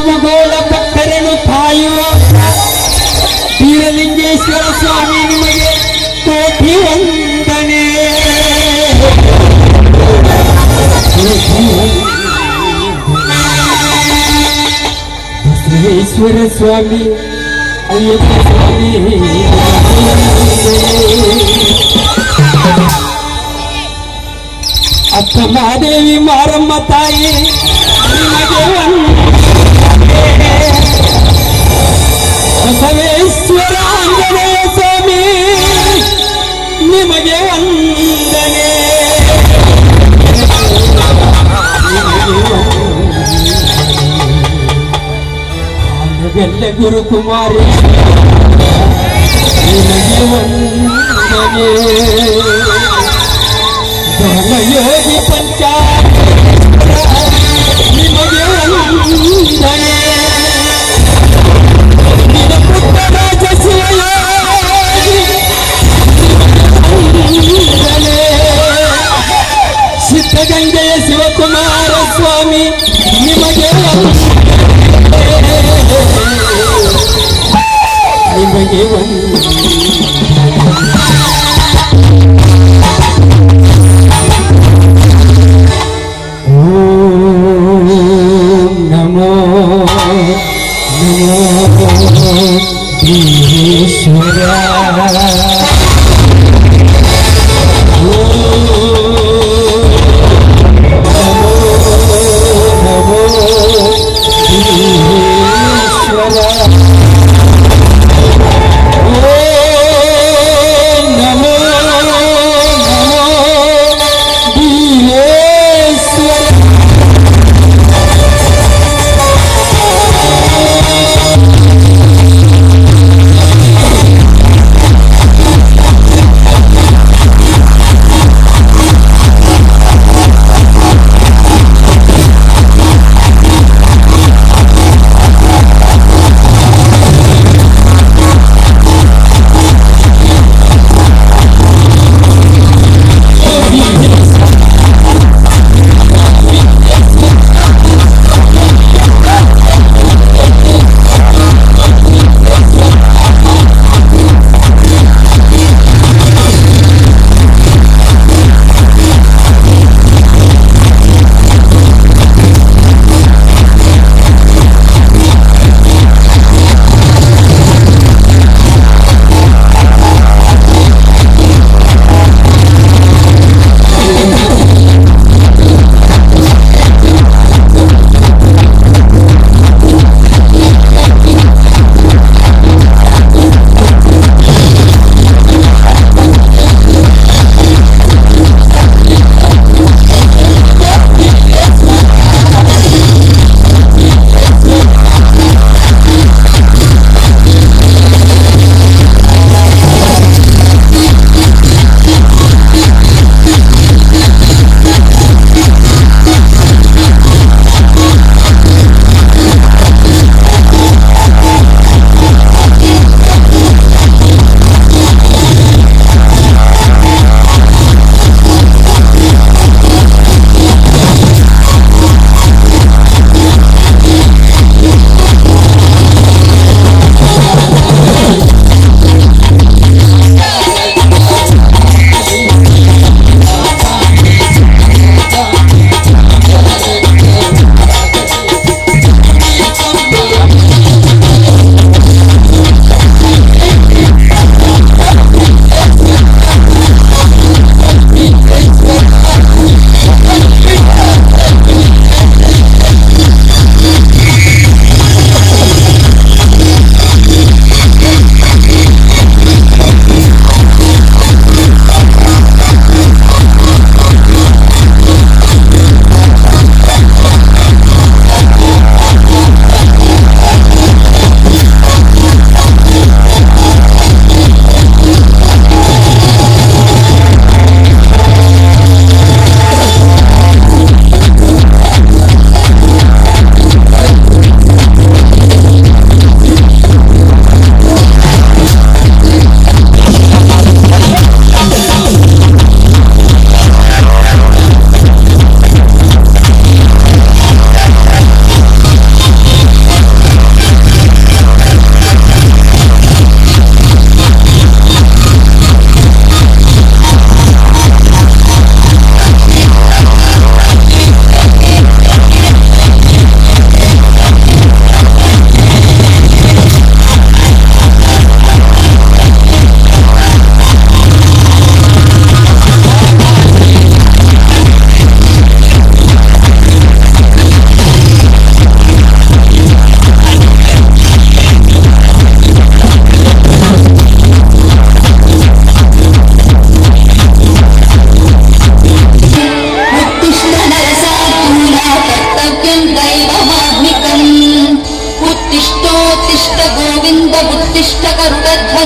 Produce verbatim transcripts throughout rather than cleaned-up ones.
ಕುಂದಗೋಳ ಭಕ್ತರನ್ನು ಕಾಯುವ ಬೀರಲಿಂಗೇಶ್ವರ ಸ್ವಾಮಿ ನಿಮಗೆ ಕೋಟಿ ವಂದನೆ. ಬಸವೇಶ್ವರ ಸ್ವಾಮಿ ಅಯ್ಯಪ್ಪ ಸ್ವಾಮಿ ಅಕ್ಕ ಮಹಾದೇವಿ ಮಾರಮ್ಮ ತಾಯಿ ನಿಮಗೆ ವಂದನೆ. ಬಸವೇಶ್ವರ ಆಂಜನೇಯ ಸ್ವಾಮಿ ನಿಮಗೆ ವಂದನೆ. ಆನಗಲ್ಲ ಗುರುಕುಮಾರಿ ನಿಮಗೆ ವಂದನೆ. ಧರ್ಮಯೋಗಿ ಪಂಚಾಕ್ಷರ ನಿಮಗೆ ವಂದನೆ. ನಿನ್ನ ಪುಟ್ಟರಾಜ ಶಿವಯೋಗಿ ವಂದನೆ. ಸಿದ್ಧಗಂಗೆಯ ಶಿವಕುಮಾರ ಸ್ವಾಮಿ ನಿಮಗೆ ವಂದನೆ. ನಿಮಗೆ ವಂದನೆ. ನಮೋ ನಮೋ ಈಶ್ವರ.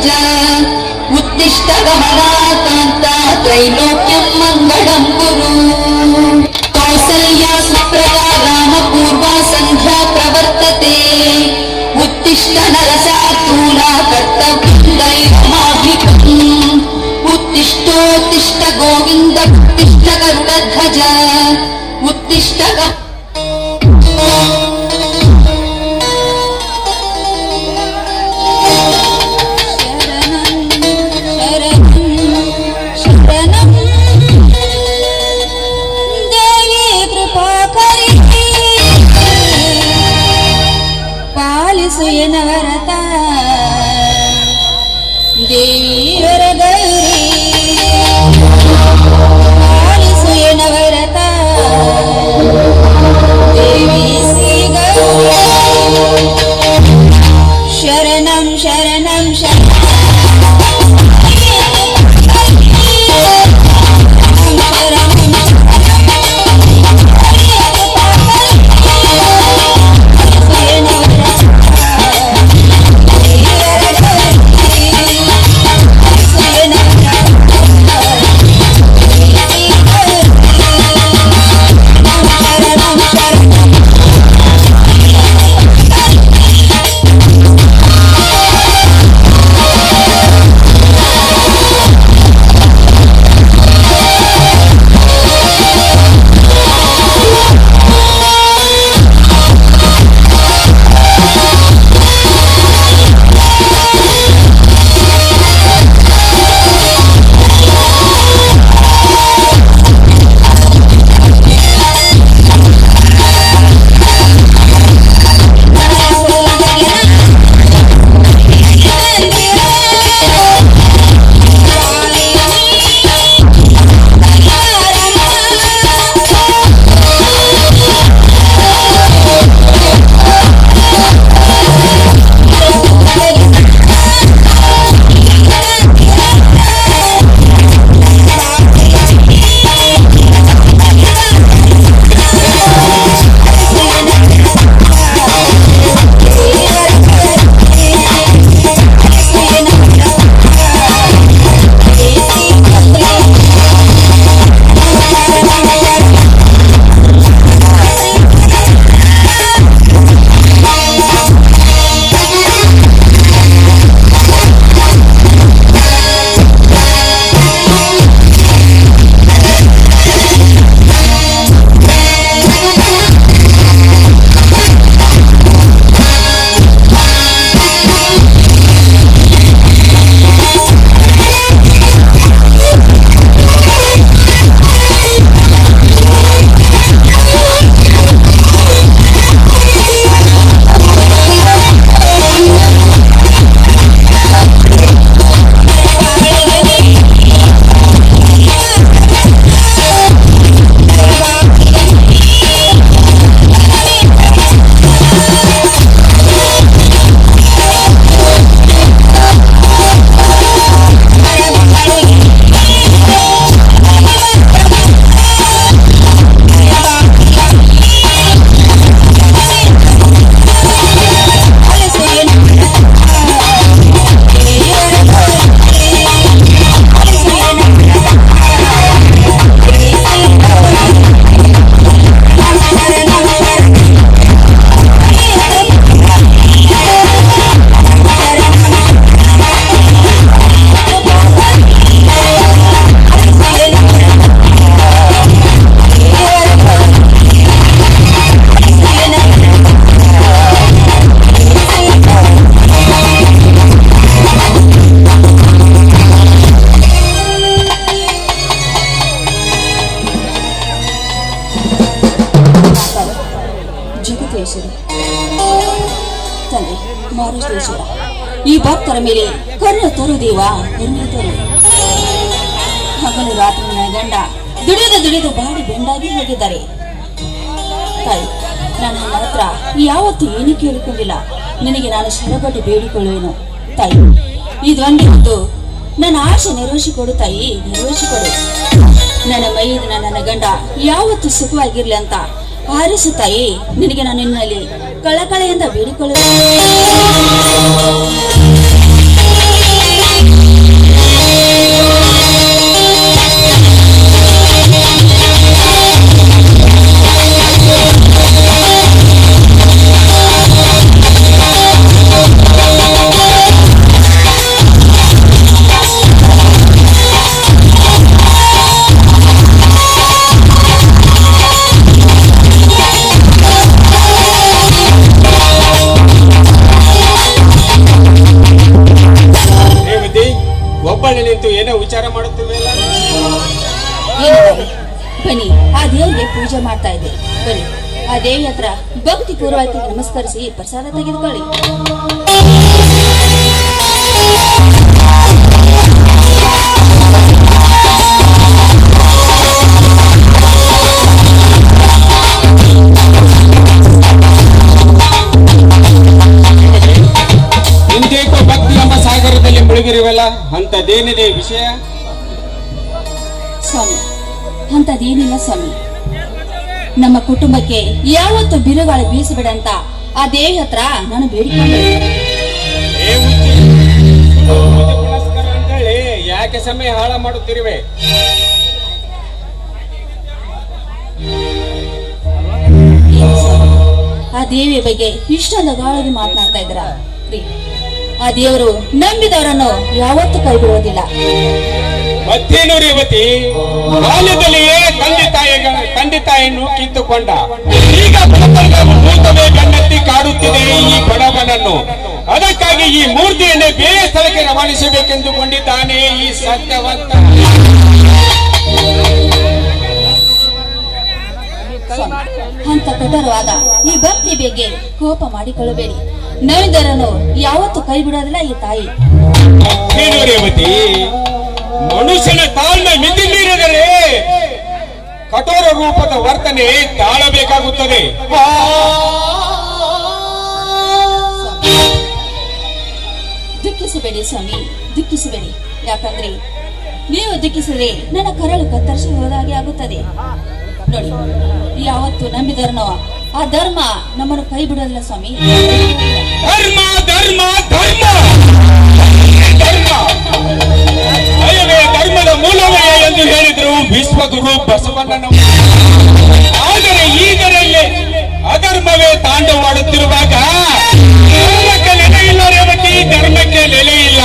गरुडध्वज उत्तिष्ठ कमलाकान्ता त्रैलोक्यं मङ्गलं कुरु कौसल्या सुप्रजा रामपूर्वा सन्ध्या प्रवर्तते उत्तिष्ठ नरशार्दूला कर्तव्यं दैवमाभिकम् उत्तिष्ठोत्तिष्ठ गोविन्द उत्तिष्ठ गरुडध्वज उत्तिष्ठ नवरता देवी वरगौरी पालिसुय नवरता देवी श्री गौरी शरणं शरणं शरणं ಈ ಭಕ್ತರ ಮೇಲೆ ಕರುಣೆ ತರು ದೇವ ಕರುಣೆ ತರು ಹಗಲು ರಾತ್ರಿ ನನ್ನ ಗಂಡ ದುಡಿದು ದುಡಿದು ಬಾಡಿ ಬೆಂಡಾಗಿ ಹೋಗಿದ್ದಾರೆ ತಾಯಿ ನಾನು ನನ್ನ ಹತ್ರ ಯಾವತ್ತೂ ಏನು ಕೇಳಿಕೊಂಡಿಲ್ಲ ನಿನಗೆ ನಾನು ಶರಬಟ್ಟು ಬೇಡಿಕೊಳ್ಳುವೆನು ತಾಯಿ ಇದೊಂದೇ ಹೊತ್ತು ನನ್ನ ಆಶೆ ನೆರವೇರಿಸಿಕೊಡು ತಾಯಿ ನೆರವೇರಿಸಿಕೊಡು ನನ್ನ ಮೈದ ನನ್ನ ಗಂಡ ಯಾವತ್ತೂ ಸುಖವಾಗಿರ್ಲಿ ಅಂತ ಹಾರಿಸು ತಾಯಿ ನಿನಗೆ ನಾನು ನಿನ್ನಲ್ಲಿ ಕಳಕಳೆಯಿಂದ ಬೇಡಿಕೊಳ್ಳುತ್ತೇನೆ ದೇವಿ ಹತ್ರ ಭಕ್ತಿ ಪೂರ್ವಕವಾಗಿ ನಮಸ್ಕರಿಸಿ ಪ್ರಸಾದ ತೆಗೆದುಕೊಳ್ಳಿ. ಇಂದೇಕೋ ಭಕ್ತಿ ಎಂಬ ಸಾಗರದಲ್ಲಿ ಮುಳುಗಿರುವಲ್ಲ, ಅಂತದೇನಿದೆ ವಿಷಯ? ಸ್ವಾಮಿ, ಅಂತದೇನಿಲ್ಲ ಸ್ವಾಮಿ. ನಮ್ಮ ಕುಟುಂಬಕ್ಕೆ ಯಾವತ್ತು ಬಿರುಗಾಳಿ ಬೀಸಬೇಡಂತ ಆ ದೇವಿ ಹತ್ರ ನಾನು ಬೇಡಿಕೊಂಡೆ. ಅಂತೇಳಿ ಯಾಕೆ ಸಮಯ ಹಾಳ ಮಾಡುತ್ತಿರುವೆ? ಆ ದೇವಿಯ ಬಗ್ಗೆ ಇಷ್ಟೊಂದು ಗಾಳದಿ ಮಾತನಾಡ್ತಾ ಇದ್ರ. ಆ ದೇವರು ನಂಬಿದವರನ್ನು ಯಾವತ್ತೂ ಕೈ ಬಿಡುವುದಿಲ್ಲ. ಮತ್ತೇನು ರೇವತಿ, ಬಾಲ್ಯದಲ್ಲಿಯೇ ತಂದೆ ತಾಯಿಗಳ ತಂದೆ ತಾಯಿಯನ್ನು ಕಿತ್ತುಕೊಂಡ, ಈಗ ಭೂತವೇ ಗಣ್ಣೆತ್ತಿ ಕಾಡುತ್ತಿದೆ ಈ ಬಡವನನ್ನು. ಅದಕ್ಕಾಗಿ ಈ ಮೂರ್ತಿಯನ್ನೇ ಬೇರೆ ಸ್ಥಳಕ್ಕೆ ರವಾನಿಸಬೇಕೆಂದುಕೊಂಡಿದ್ದಾನೆ ಈ ಸತ್ಯವಂತ. ಅಂತ ಕಠೋರವಾದ ಈ ಭಕ್ತಿ ಬಗ್ಗೆ ಕೋಪ ಮಾಡಿಕೊಳ್ಳಬೇಡಿ. ನವಿದರನ್ನು ಯಾವತ್ತು ಕೈ ಬಿಡೋದಿಲ್ಲ ಈ ತಾಯಿ. ಏನು ರೇವತಿ, ಮನುಷ್ಯನ ತಾಳ್ಮೆ ಮಿತಿ ಮೀರಿದರೆ ಕಠೋರ ರೂಪದ ವರ್ತನೆ ತಾಳಬೇಕಾಗುತ್ತದೆ. ದುಃಖಿಸಬೇಡಿ ಸ್ವಾಮಿ, ದುಃಖಿಸಬೇಡಿ. ಯಾಕಂದ್ರೆ ನೀವು ದುಃಖಿಸಿದ್ರೆ ನನ್ನ ಕರಳು ಕತ್ತರಿಸಿ ಹೋದಾಗೆ ಆಗುತ್ತದೆ. ನೋಡಿ, ಯಾವತ್ತು ನಂಬಿದರನೋ ಆ ಧರ್ಮ ನಮ್ಮನ್ನು ಕೈ ಬಿಡೋದಿಲ್ಲ ಸ್ವಾಮಿ. ಧರ್ಮ ಧರ್ಮ ಧರ್ಮ ಧರ್ಮ ಅಯವೇ ಧರ್ಮದ ಮೂಲವೇ ಎಂದು ಹೇಳಿದ್ರು ವಿಶ್ವಗುರು ಬಸವಣ್ಣನವರು. ಆದರೆ ಈಗರಲ್ಲಿ ಅಧರ್ಮವೇ ತಾಂಡವಾಡುತ್ತಿರುವಾಗ ಧರ್ಮಕ್ಕೆ ನೆಲೆ ಇಲ್ಲ ರೇವತಿ, ಧರ್ಮಕ್ಕೆ ನೆಲೆ ಇಲ್ಲ.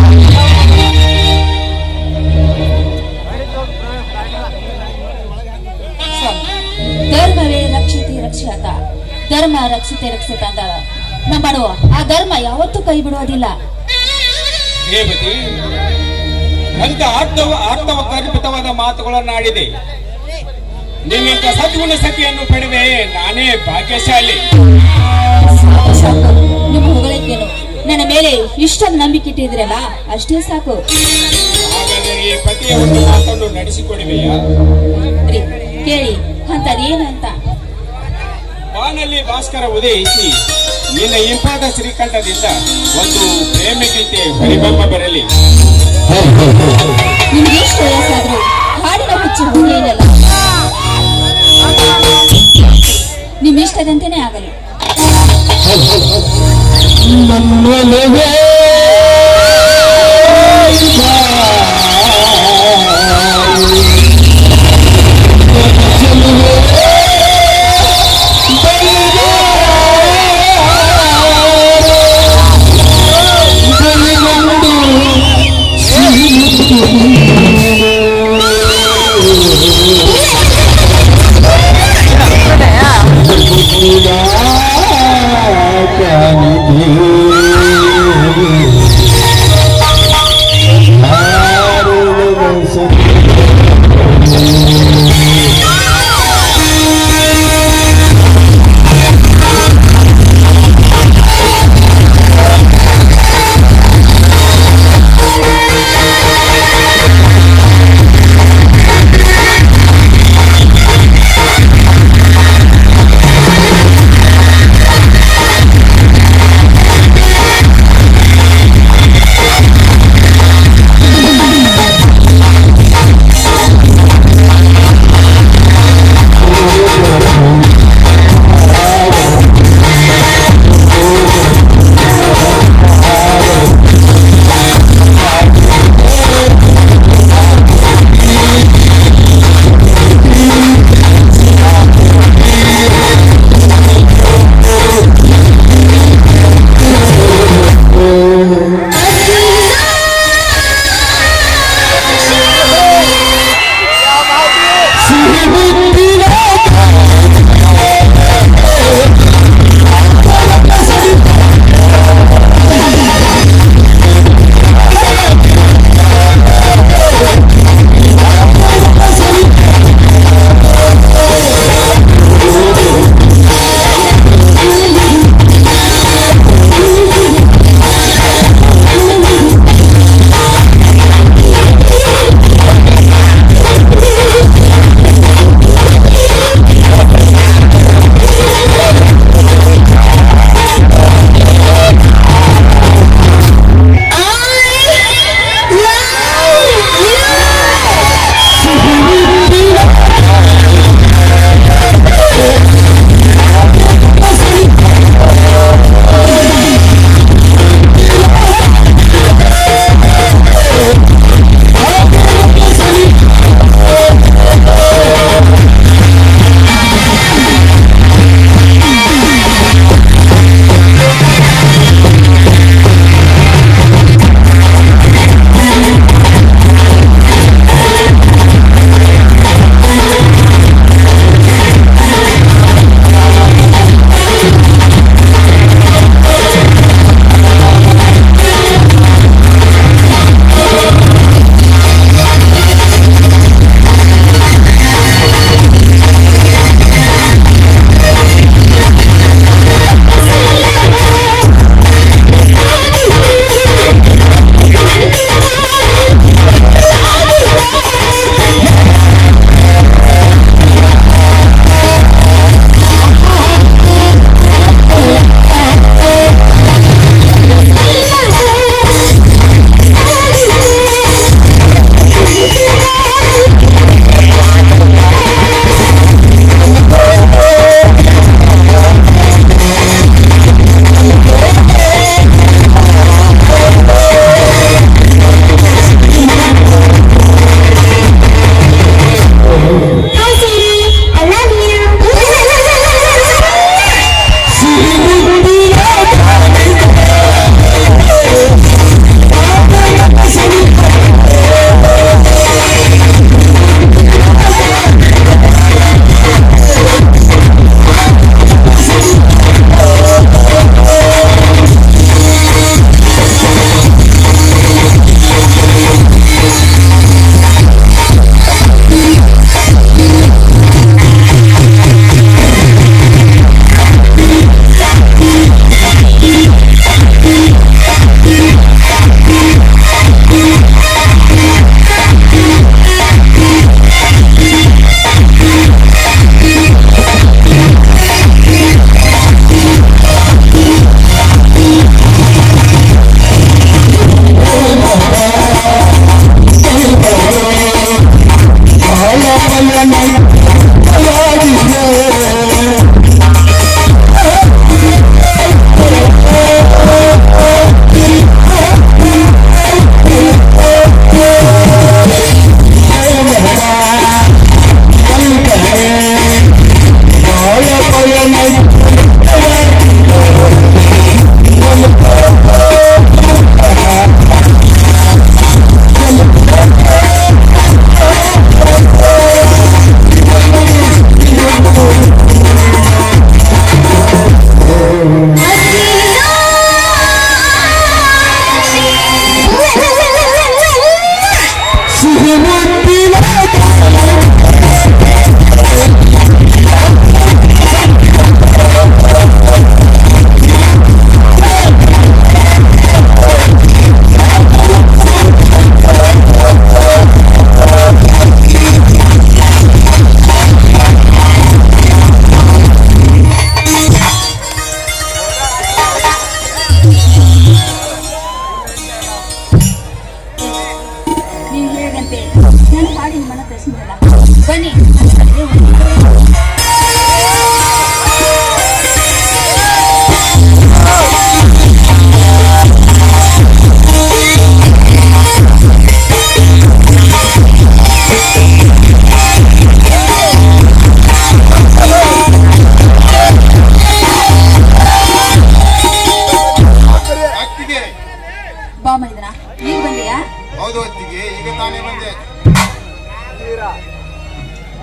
ಧರ್ಮವೇ ರಕ್ಷತೆ ರಕ್ಷಾತ, ಧರ್ಮ ರಕ್ಷತೆ ರಕ್ಷತ ಅಂತ ನಮ್ಮನು ಆ ಧರ್ಮ ಯಾವತ್ತೂ ಕೈ ಬಿಡುವುದಿಲ್ಲ. ರೇವತಿ, ಅಂತ ಅರ್ಥವ ಅರ್ಥವ ಕಲ್ಪಿತವಾದ ಮಾತುಗಳನ್ನಾಡಿದೆ. ನಿನ್ನಂತ ಸದ್ಗುಣ ಸತಿಯನ್ನು ಪಡೆದೆ ನಾನೇ ಭಾಗ್ಯಶಾಲಿ. ಸಾಕು, ನಿಮ್ಮ ಹೊಗಳಿಕೆನು ನನ್ನ ಮೇಲೆ ಇಷ್ಟೊಂದು ನಂಬಿಕೆ ಇಟ್ಟಿದ್ರಲ್ಲ, ಅಷ್ಟೇ ಸಾಕು. ಹಾಗಾದರೆ ಈ ಪತಿಯ ಒಂದು ಮಾತನ್ನು ನಡೆಸಿಕೊಡುವೆಯಾ? ಕೇಳಿ ಅಂತದೇನಂತ. ಬಾನಲ್ಲಿ ಭಾಸ್ಕರ ಉದಯಿಸಿ ನಿನ್ನ ಇಂಪಾದ ಶ್ರೀಕಂಠದಿಂದ ಒಂದು ಪ್ರೇಮ ಗೀತೆ ಪರಿಬಂಬ ಬರಲಿ. ನಿಮ್ಗೆ ಎಷ್ಟು ವಯಸ್ಸಾದ್ರೂ ಹಾಡಿನ ಹುಚ್ಚು ಏನಿಲ್ಲ. ನಿಮ್ ಇಷ್ಟದಂತೆನೇ ಆಗಲಿ.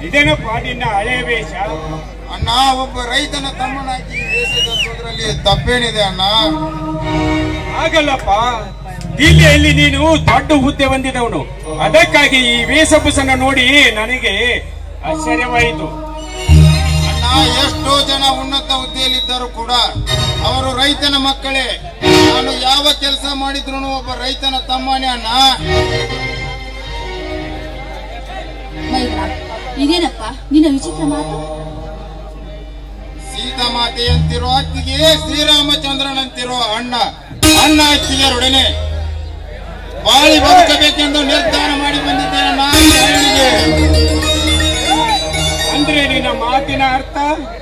ಇದೇನಪ್ಪ ನಿನ್ನ ಹಳೆ ವೇಷ? ಅಣ್ಣ, ಒಬ್ಬ ರೈತನ ತಮ್ಮನಾಗಿ ವೇಷ ಧರಿಸೋದ್ರಲ್ಲಿ ತಪ್ಪೇನಿದೆ ಅಣ್ಣ? ಆಗಲ್ಲಪ್ಪ, ದಿಲ್ಲಿಯಲ್ಲಿ ನೀನು ದೊಡ್ಡ ಹುದ್ದೆ ಹೊಂದಿದವನು, ಅದಕ್ಕಾಗಿ ಈ ವೇಷಭೂಷಣ ನೋಡಿ ನನಗೆ ಆಶ್ಚರ್ಯವಾಯಿತು. ಅಣ್ಣ, ಎಷ್ಟೋ ಜನ ಉನ್ನತ ಹುದ್ದೆಯಲ್ಲಿದ್ದರೂ ಕೂಡ ಅವರು ರೈತನ ಮಕ್ಕಳೇ. ನಾನು ಯಾವ ಕೆಲಸ ಮಾಡಿದ್ರು ಒಬ್ಬ ರೈತನ ತಮ್ಮನೇ ಅಣ್ಣ. ಮೈದ್ರ, ಇದೇನಪ್ಪ ನಿನ್ನ ವಿಚಿತ್ರ ಮಾತು? ಸೀತಾ ಮಾತೆ ಅಂತಿರೋ ಅತ್ತಿಗೆ ಶ್ರೀರಾಮಚಂದ್ರನಂತಿರೋ ಅಣ್ಣ, ಅಣ್ಣ ಅತ್ತಿಗೆರೊಡನೆ ಬಾಳಿ ಬದುಕಬೇಕೆಂದು ನಿರ್ಧಾರ ಮಾಡಿ ಬಂದಿದ್ದೇನೆ ನಾನು ಹಳ್ಳಿಗೆ. ಅಂದ್ರೆ ನಿನ್ನ ಮಾತಿನ ಅರ್ಥ?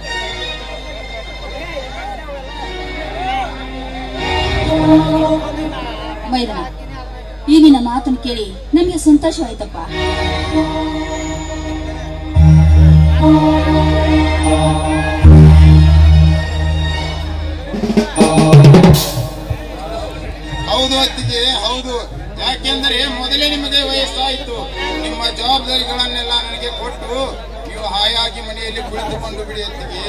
ಮೈದನ, ಈ ನಿನ್ನ ಮಾತನ್ನು ಕೇಳಿ ನಮಗೆ ಸಂತೋಷವಾಯ್ತಪ್ಪ. ಹೌದು ಅತ್ತಿಗೆ, ಹೌದು. ಯಾಕೆಂದರೆ ಮೊದಲೇ ನಿಮಗೆ ವಯಸ್ಸಾಯಿತು. ನಿಮ್ಮ ಜವಾಬ್ದಾರಿಗಳನ್ನೆಲ್ಲ ನನಗೆ ಕೊಟ್ಟು ನೀವು ಹಾಯಾಗಿ ಮನೆಯಲ್ಲಿ ಕುಳಿತುಕೊಂಡು ಬಿಡಿ ಅತ್ತಿಗೆ.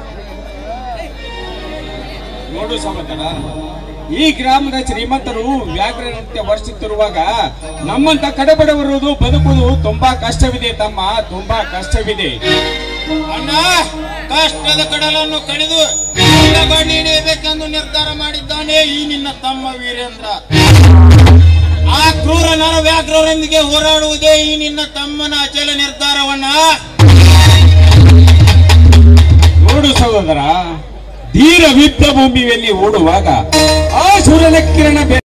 ನೋಡು ಸಹೋದರ, ಈ ಗ್ರಾಮದ ಶ್ರೀಮಂತರು ವ್ಯಾಘ್ರನೃತ್ಯ ವರ್ಷಿತ್ತಿರುವಾಗ ನಮ್ಮಂತ ಕಡಬಡವರುವುದು ಬದುಕುವುದು ತುಂಬಾ ಕಷ್ಟವಿದೆ ತಮ್ಮ, ತುಂಬಾ ಕಷ್ಟವಿದೆ. ಅಣ್ಣ, ಕಷ್ಟದ ಕಡಲನ್ನು ಕಡಿದು ಗಡಿ ಹಿಡಿಯಬೇಕೆಂದು ನಿರ್ಧಾರ ಮಾಡಿದ್ದಾನೆ ಈ ನಿನ್ನ ತಮ್ಮ ವೀರೇಂದ್ರ. ಆ ಕ್ರೂರ ನರ ವ್ಯಾಘ್ರರೊಂದಿಗೆ ಹೋರಾಡುವುದೇ ಈ ನಿನ್ನ ತಮ್ಮನ ಅಚಲ ನಿರ್ಧಾರವನ್ನ. ನೋಡು ಸಹೋದರ, ಧೀರ ಯುದ್ಧ ಭೂಮಿಯಲ್ಲಿ ಓಡುವಾಗ ಆ ಸೂರ್ಯನ ಕಿರಣ